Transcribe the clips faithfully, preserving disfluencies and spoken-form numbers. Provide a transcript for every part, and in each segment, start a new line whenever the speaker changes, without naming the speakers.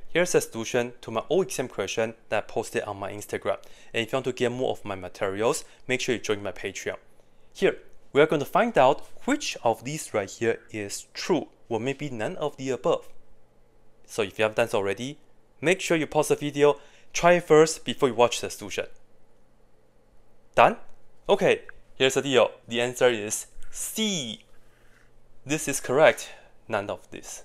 here's a solution to my old exam question that I posted on my Instagram. And if you want to get more of my materials, make sure you join my Patreon. Here, we are going to find out which of these right here is true, or maybe none of the above. So if you have done so already, make sure you pause the video, try it first before you watch the solution. Done? Okay, here's the deal. The answer is C. This is correct, none of this.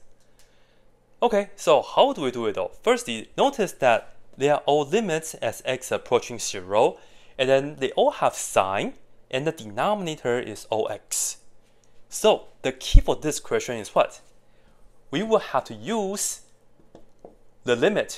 Okay, so how do we do it though? Firstly, notice that they are all limits as x approaching zero, and then they all have sign, and the denominator is all x. So the key for this question is what? We will have to use the limit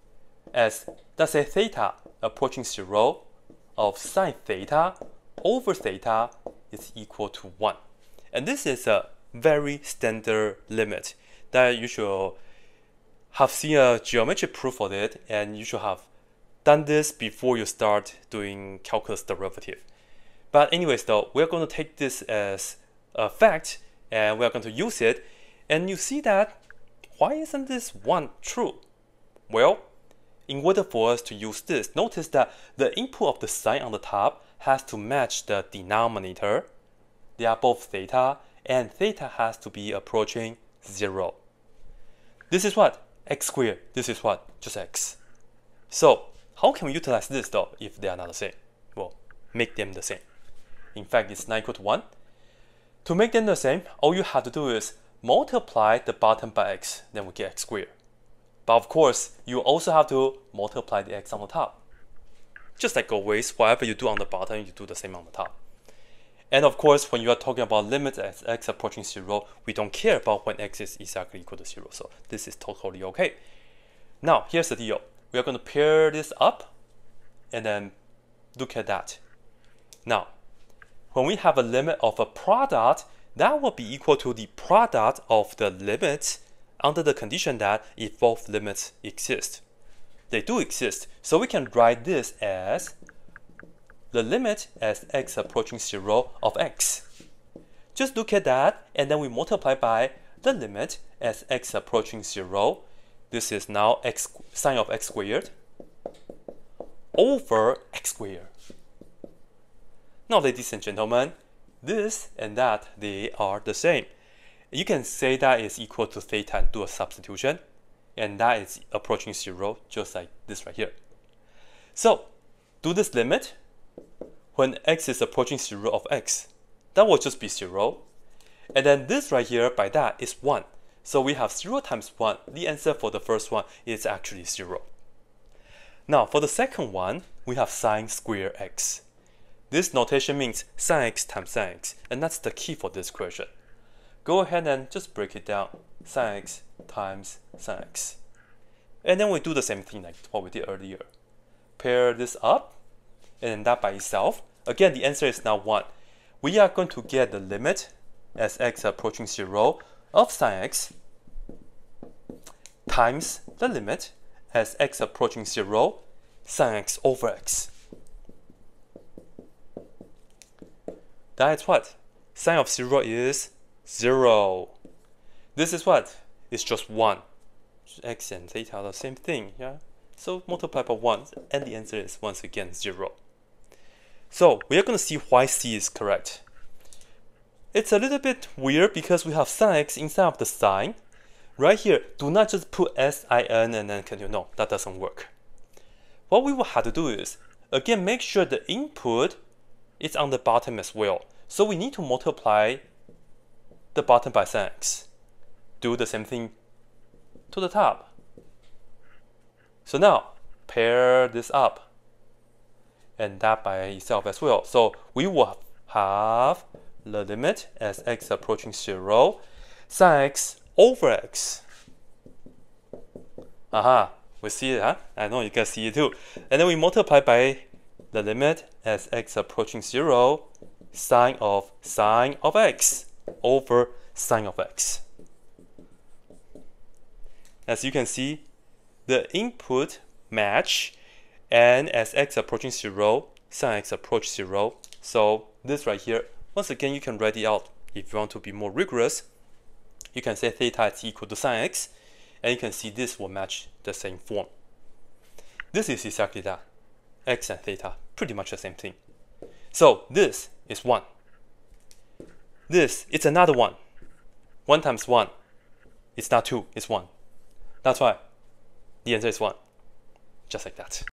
as, let's say, theta approaching zero of sine theta over theta is equal to one. And this is a very standard limit that you should have seen a geometric proof of it, and you should have done this before you start doing calculus derivative. But anyways though, we're going to take this as a fact and we're going to use it. And you see that, why isn't this one true? Well, in order for us to use this, notice that the input of the sign on the top has to match the denominator. They are both theta, and theta has to be approaching zero. This is what? X squared. This is what? Just x. So how can we utilize this though if they are not the same? Well, make them the same. In fact, it's not equal to one. To make them the same, all you have to do is multiply the bottom by x, then we get x squared. But of course, you also have to multiply the x on the top. Just like always, whatever you do on the bottom, you do the same on the top. And of course, when you are talking about limits as x approaching zero, we don't care about when x is exactly equal to zero. So this is totally okay. Now, here's the deal. We are going to pair this up and then look at that. Now, when we have a limit of a product, that will be equal to the product of the limits under the condition that if both limits exist. They do exist, so we can write this as the limit as x approaching zero of x. Just look at that, and then we multiply by the limit as x approaching zero. This is now x sine of x squared over x squared. Now, ladies and gentlemen, this and that, they are the same. You can say that is equal to theta and do a substitution, and that is approaching zero, just like this right here. So, do this limit. When x is approaching zero of x, that will just be zero. And then this right here, by that, is one. So we have zero times one. The answer for the first one is actually zero. Now, for the second one, we have sine square x. This notation means sine x times sine x, and that's the key for this question. Go ahead and just break it down. Sine x times sine x. And then we do the same thing like what we did earlier. Pair this up, and then that by itself. Again, the answer is now one. We are going to get the limit as x approaching zero of sine x times the limit as x approaching zero sine x over x. That is what? Sine of zero is zero. This is what? It's just one. X and theta are the same thing, yeah? So multiply by one, and the answer is once again zero. So we are going to see why C is correct. It's a little bit weird because we have sine x inside of the sign. Right here, do not just put sin and then continue. No, that doesn't work. What we will have to do is, again, make sure the input is on the bottom as well. So we need to multiply the bottom by sine x. Do the same thing to the top. So now, pair this up, and that by itself as well. So we will have the limit as x approaching zero, sine x over x. Aha, we see it, huh? I know you guys see it too. And then we multiply by the limit as x approaching zero, sine of sine of x over sine of x. As you can see, the input match, and as x approaching zero, sine x approach zero. So this right here, once again, you can write it out if you want to be more rigorous. You can say theta is equal to sine x, and you can see this will match the same form. This is exactly that. X and theta, pretty much the same thing. So this is one. This, it's another one. one times one, it's not two, it's one. That's why the answer is one. Just like that.